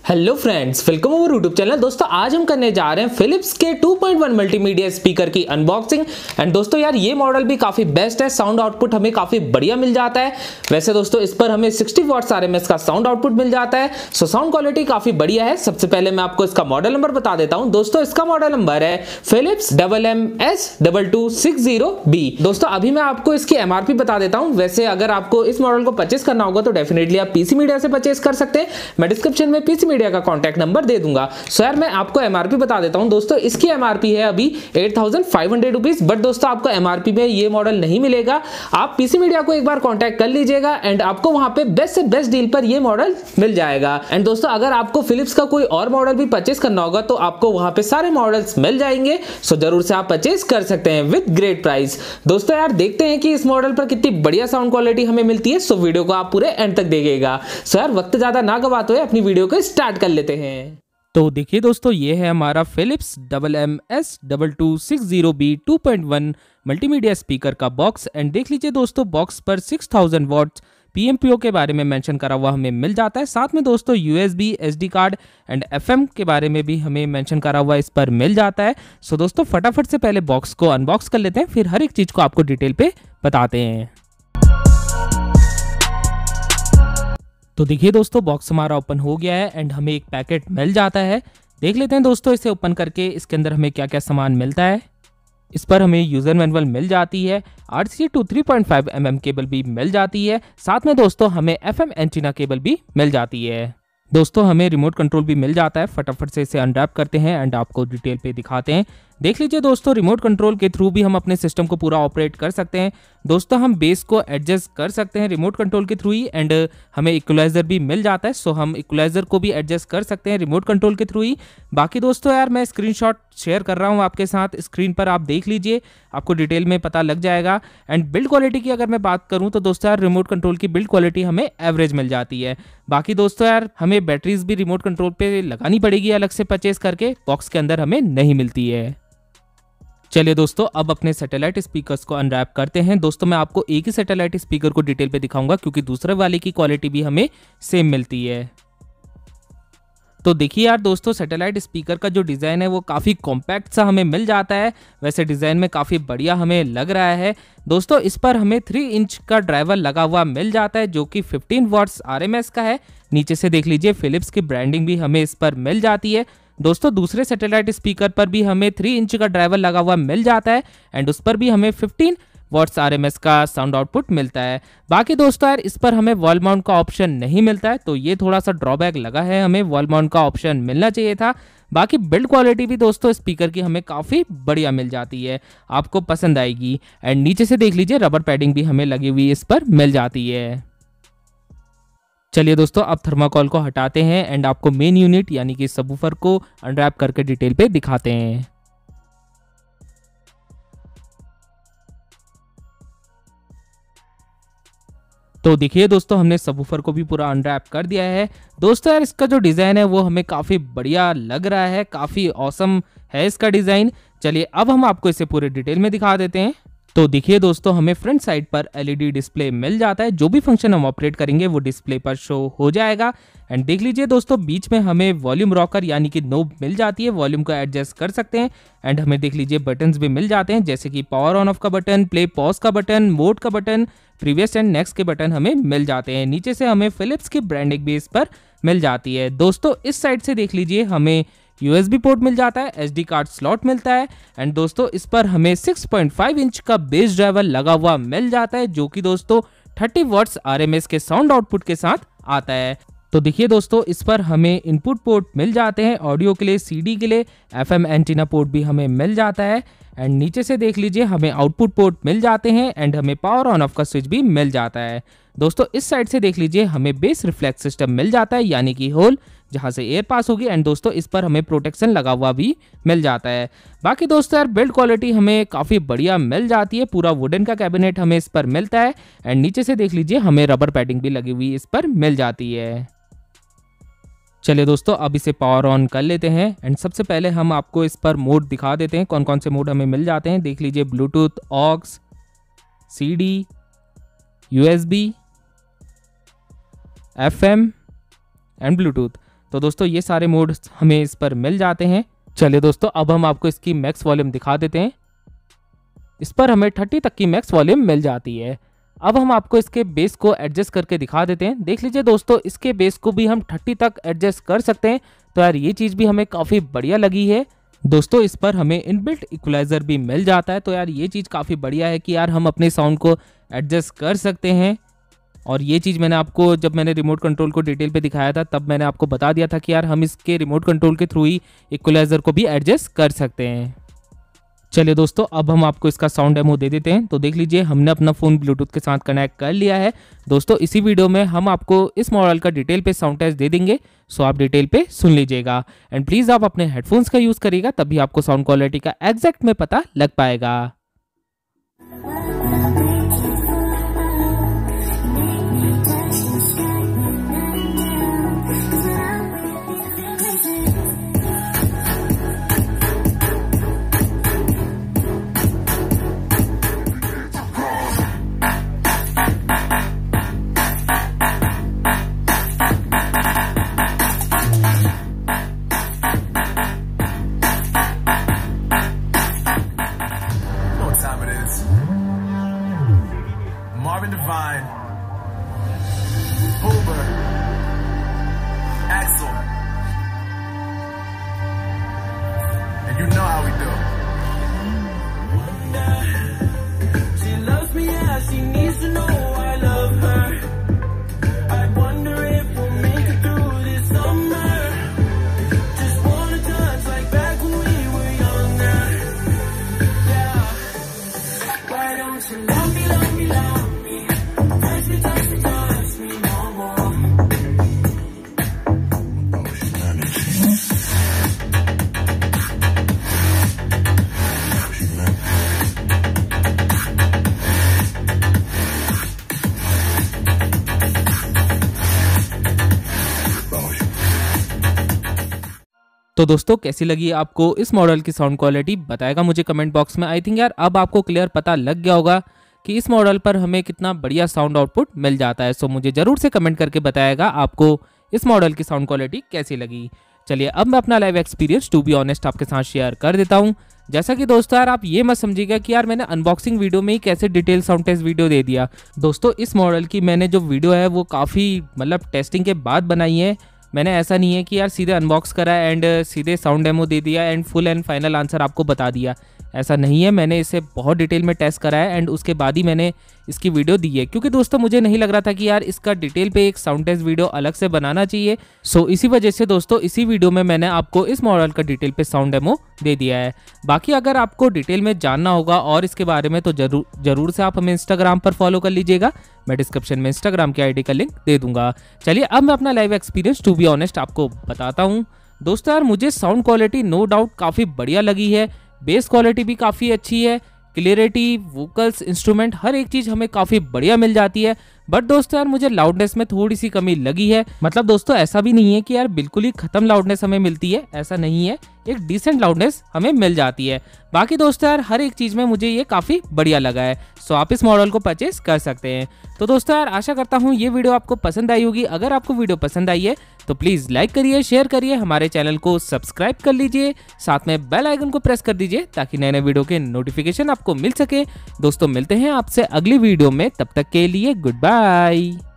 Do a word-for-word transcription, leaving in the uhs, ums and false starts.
Hello friends, welcome over YouTube channel. दोस्तों आज हम करने जा रहे हैं फिलिप्स के two point one multimedia speaker की अनबॉक्सिंग। एंड दोस्तों यार ये मॉडल भी काफी बेस्ट है, साउंड आउटपुट हमें काफी बढ़िया मिल जाता है। वैसे दोस्तों इस पर हमें सिक्सटी वॉट्स आरएमएस का साउंड आउटपुट मिल जाता है, सो साउंड क्वालिटी काफी बढ़िया है। सबसे पहले मैं आपको इसका मॉडल नंबर बता देता हूं। दोस्तों इसका मॉडल नंबर है Philips double M S double two six zero B. दोस्तों अभी मैं आपको इसकी एमआरपी बता देता हूं। वैसे अगर आपको इस मॉडल को परचेस करना होगा तो डेफिनेटली आप पीसी मीडिया से परचेस कर सकते हैं। मैं डिस्क्रिप्शन में पीसी मीडिया का कॉन्टैक्ट नंबर दे दूंगा। सो यार मैं आपको एमआरपी बता देता हूं। दोस्तों इसकी एमआरपी है अभी eight thousand five hundred rupees, but दोस्तों आपको एमआरपी में ये मॉडल नहीं मिलेगा। आप पीसी मीडिया को एक बार कांटेक्ट कर लीजिएगा एंड आपको वहां पे बेस्ट से बेस्ट डील पर ये मॉडल मिल जाएगा। एंड दोस्तों अगर आपको फिलिप्स का कोई और मॉडल भी परचेस करना होगा तो आपको वहां पे सारे मॉडल्स मिल जाएंगे। सो जरूर से आप परचेस कर सकते हैं विद ग्रेट प्राइस। दोस्तों यार देखते हैं कि इस मॉडल पर कितनी बढ़िया साउंड क्वालिटी हमें मिलती है। सो वीडियो को आप पूरे एंड तक देखिएगा। सो यार वक्त ज्यादा ना गवाते हुए अपनी वीडियो को स्टार्ट कर लेते हैं। तो देखिए दोस्तों ये है हमारा Philips double M S double two six zero B two point one multimedia speaker का बॉक्स। एंड देख लीजिए दोस्तों बॉक्स पर सिक्स थाउजेंड वॉट्स पीएमपीओ के बारे में मेंशन करा हुआ हमें मिल जाता है। साथ में दोस्तों USB, SD card and FM के बारे में भी हमें मेंशन करा हुआ इस पर मिल जाता है। सो दोस्तों फटाफट से पहले बॉक्स को अनबॉक्स कर लेते हैं, फिर हर एक चीज़ को आपको डिटेल पे बताते हैं। तो देखिए दोस्तों बॉक्स हमारा ओपन हो गया है एंड हमें एक पैकेट मिल जाता है। देख लेते हैं दोस्तों इसे ओपन करके इसके अंदर हमें क्या क्या सामान मिलता है। इस पर हमें यूजर मैनुअल मिल जाती है, RCA to three point five M M cable भी मिल जाती है। साथ में दोस्तों हमें एफएम एंटीना केबल भी मिल जाती है। दोस्तों हमें रिमोट कंट्रोल भी मिल जाता है। फटाफट से इसे अनरैप करते हैं एंड आपको डिटेल पे दिखाते हैं। देख लीजिए दोस्तों रिमोट कंट्रोल के थ्रू भी हम अपने सिस्टम को पूरा ऑपरेट कर सकते हैं। दोस्तों हम बेस को एडजस्ट कर सकते हैं रिमोट कंट्रोल के थ्रू ही एंड हमें इक्वलाइजर भी मिल जाता है। सो हम इक्वलाइजर को भी एडजस्ट कर सकते हैं रिमोट कंट्रोल के थ्रू ही। बाकी दोस्तों यार मैं स्क्रीनशॉट शेयर कर रहा हूँ आपके साथ, स्क्रीन पर आप देख लीजिए, आपको डिटेल में पता लग जाएगा। एंड बिल्ड क्वालिटी की अगर मैं बात करूँ तो दोस्तों यार रिमोट कंट्रोल की बिल्ड क्वालिटी हमें एवरेज मिल जाती है। बाकी दोस्तों यार हमें बैटरीज भी रिमोट कंट्रोल पे लगानी पड़ेगी अलग से परचेस करके, बॉक्स के अंदर हमें नहीं मिलती है। चलिए दोस्तों अब अपने सैटेलाइट स्पीकर्स को अनरैप करते हैं। दोस्तों मैं आपको एक ही सैटेलाइट स्पीकर को डिटेल पे दिखाऊंगा क्योंकि दूसरे वाले की क्वालिटी भी हमें सेम मिलती है। तो देखिए यार दोस्तों सैटेलाइट स्पीकर का जो डिज़ाइन है वो काफ़ी कॉम्पैक्ट सा हमें मिल जाता है। वैसे डिज़ाइन में काफ़ी बढ़िया हमें लग रहा है। दोस्तों इस पर हमें थ्री इंच का ड्राइवर लगा हुआ मिल जाता है जो कि फिफ्टीन वॉट्स आरएमएस का है। नीचे से देख लीजिए फिलिप्स की ब्रांडिंग भी हमें इस पर मिल जाती है। दोस्तों दूसरे सैटेलाइट स्पीकर पर भी हमें थ्री इंच का ड्राइवर लगा हुआ मिल जाता है एंड उस पर भी हमें फिफ्टीन वॉट्स आरएमएस का साउंड आउटपुट मिलता है। बाकी दोस्तों यार इस पर हमें वॉल माउंट का ऑप्शन नहीं मिलता है, तो ये थोड़ा सा ड्रॉबैक लगा है, हमें वॉल माउंट का ऑप्शन मिलना चाहिए था। बाकी बिल्ड क्वालिटी भी दोस्तों स्पीकर की हमें काफ़ी बढ़िया मिल जाती है, आपको पसंद आएगी। एंड नीचे से देख लीजिए रबर पैडिंग भी हमें लगी हुई इस पर मिल जाती है। चलिए दोस्तों अब थर्माकोल को हटाते हैं एंड आपको मेन यूनिट यानी कि सबवूफर को अनरैप करके डिटेल पे दिखाते हैं। तो देखिए दोस्तों हमने सबवूफर को भी पूरा अनरैप कर दिया है। दोस्तों यार इसका जो डिज़ाइन है वो हमें काफ़ी बढ़िया लग रहा है, काफ़ी ऑसम है इसका डिज़ाइन। चलिए अब हम आपको इसे पूरे डिटेल में दिखा देते हैं। तो देखिए दोस्तों हमें फ्रंट साइड पर एलईडी डिस्प्ले मिल जाता है, जो भी फंक्शन हम ऑपरेट करेंगे वो डिस्प्ले पर शो हो जाएगा। एंड देख लीजिए दोस्तों बीच में हमें वॉल्यूम रॉकर यानी कि नोब मिल जाती है, वॉल्यूम को एडजस्ट कर सकते हैं। एंड हमें देख लीजिए बटन्स भी मिल जाते हैं जैसे कि पावर ऑन ऑफ का बटन, प्ले पॉज का बटन, मोड का बटन, प्रीवियस एंड नेक्स्ट के बटन हमें मिल जाते हैं। नीचे से हमें फिलिप्स की ब्रांडिंग भी इस पर मिल जाती है। दोस्तों इस साइड से देख लीजिए हमें यूएसबी पोर्ट मिल जाता है, एसडी कार्ड स्लॉट मिलता है। एंड दोस्तों इस पर हमें सिक्स पॉइंट फाइव इंच का बेस ड्राइवर लगा हुआ मिल जाता है जो कि दोस्तों थर्टी वॉट्स आरएमएस के साउंड आउटपुट के साथ आता है। तो देखिए दोस्तों इस पर हमें इनपुट पोर्ट मिल जाते हैं ऑडियो के लिए, सीडी के लिए, एफएम एंटीना पोर्ट भी हमें मिल जाता है। एंड नीचे से देख लीजिए हमें आउटपुट पोर्ट मिल जाते हैं एंड हमें पावर ऑन ऑफ का स्विच भी मिल जाता है। दोस्तों इस साइड से देख लीजिए हमें बेस रिफ्लेक्स सिस्टम मिल जाता है यानी कि होल जहां से एयर पास होगी। एंड दोस्तों इस पर हमें प्रोटेक्शन लगा हुआ भी मिल जाता है। बाकी दोस्तों यार बिल्ड क्वालिटी हमें काफ़ी बढ़िया मिल जाती है, पूरा वुडन का कैबिनेट हमें इस पर मिलता है। एंड नीचे से देख लीजिए हमें रबर पैडिंग भी लगी हुई इस पर मिल जाती है। चलिए दोस्तों अब इसे पावर ऑन कर लेते हैं एंड सबसे पहले हम आपको इस पर मोड दिखा देते हैं, कौन कौन से मोड हमें मिल जाते हैं। देख लीजिए Bluetooth, aux, CD, USB, FM and Bluetooth. तो दोस्तों ये सारे मोड हमें इस पर मिल जाते हैं। चलिए दोस्तों अब हम आपको इसकी मैक्स वॉल्यूम दिखा देते हैं। इस पर हमें तीस तक की मैक्स वॉल्यूम मिल जाती है। अब हम आपको इसके बेस को एडजस्ट करके दिखा देते हैं। देख लीजिए दोस्तों, इसके बेस को भी हम तीस तक एडजस्ट कर सकते हैं। तो यार ये चीज़ भी हमें काफ़ी बढ़िया लगी है। दोस्तों इस पर हमें इनबिल्ट इक्वलाइजर भी मिल जाता है। तो यार ये चीज़ काफ़ी बढ़िया है कि यार हम अपने साउंड को एडजस्ट कर सकते हैं। और ये चीज़ मैंने आपको जब मैंने रिमोट कंट्रोल को डिटेल पे दिखाया था तब मैंने आपको बता दिया था कि यार हम इसके रिमोट कंट्रोल के थ्रू ही इक्वलाइजर को भी एडजस्ट कर सकते हैं। चलिए दोस्तों अब हम आपको इसका साउंड डेमो दे देते हैं। तो देख लीजिए हमने अपना फ़ोन ब्लूटूथ के साथ कनेक्ट कर लिया है। दोस्तों इसी वीडियो में हम आपको इस मॉडल का डिटेल पे साउंड टेस्ट दे देंगे, सो आप डिटेल पे सुन लीजिएगा। एंड प्लीज़ आप अपने हेडफोन्स का यूज़ करिएगा, तभी आपको साउंड क्वालिटी का एग्जैक्ट में पता लग पाएगा। Marvin Devine, Hoover, Axel, and you know how we do. She loves me as she needs to know I love her. I wonder if we'll make it through this summer. Just wanna touch like back when we were younger. Yeah, why don't you love me, love me, love me? तो दोस्तों कैसी लगी आपको इस model की sound quality, बताएगा मुझे comment box में। आई थिंक यार अब आपको क्लियर पता लग गया होगा कि इस मॉडल पर हमें कितना बढ़िया साउंड आउटपुट मिल जाता है। सो मुझे जरूर से कमेंट करके बताएगा आपको इस मॉडल की साउंड क्वालिटी कैसी लगी। चलिए अब मैं अपना live experience to be honest आपके साथ शेयर कर देता हूँ। जैसा कि दोस्तों यार आप ये मत समझिएगा कि यार मैंने अनबॉक्सिंग वीडियो में ही कैसे डिटेल साउंड टेस्ट वीडियो दे दिया। दोस्तों इस मॉडल की मैंने जो वीडियो है वो काफ़ी मतलब टेस्टिंग के बाद बनाई है। मैंने ऐसा नहीं है कि यार सीधे अनबॉक्स करा एंड सीधे साउंड डेमो दे दिया and full and final answer आपको बता दिया, ऐसा नहीं है। मैंने इसे बहुत डिटेल में टेस्ट करा है एंड उसके बाद ही मैंने इसकी वीडियो दी है, क्योंकि दोस्तों मुझे नहीं लग रहा था कि यार इसका डिटेल पे एक साउंड टेस्ट वीडियो अलग से बनाना चाहिए। सो इसी वजह से दोस्तों इसी वीडियो में मैंने आपको इस मॉडल का डिटेल पे साउंड डेमो दे दिया है। बाकी अगर आपको डिटेल में जानना होगा और इसके बारे में तो जरूर जरूर से आप हमें इंस्टाग्राम पर फॉलो कर लीजिएगा। मैं डिस्क्रिप्शन में इंस्टाग्राम की आईडी का लिंक दे दूंगा। चलिए अब मैं अपना live experience to be honest आपको बताता हूँ। दोस्तों यार मुझे साउंड क्वालिटी नो डाउट काफ़ी बढ़िया लगी है, बेस क्वालिटी भी काफ़ी अच्छी है, क्लियरिटी, वोकल्स, इंस्ट्रूमेंट हर एक चीज़ हमें काफ़ी बढ़िया मिल जाती है। बट दोस्तों यार मुझे लाउडनेस में थोड़ी सी कमी लगी है। मतलब दोस्तों ऐसा भी नहीं है कि यार बिल्कुल ही खत्म लाउडनेस हमें मिलती है, ऐसा नहीं है, एक डिसेंट लाउडनेस हमें मिल जाती है। बाकी दोस्तों यार हर एक चीज़ में मुझे ये काफ़ी बढ़िया लगा है। सो आप इस मॉडल को परचेस कर सकते हैं। तो दोस्तों यार आशा करता हूँ ये वीडियो आपको पसंद आई होगी। अगर आपको वीडियो पसंद आई है तो प्लीज़ लाइक करिए, शेयर करिए, हमारे चैनल को सब्सक्राइब कर लीजिए, साथ में बेल आइकन को प्रेस कर दीजिए ताकि नए नए वीडियो के नोटिफिकेशन आपको मिल सके। दोस्तों मिलते हैं आपसे अगली वीडियो में, तब तक के लिए गुड बाय।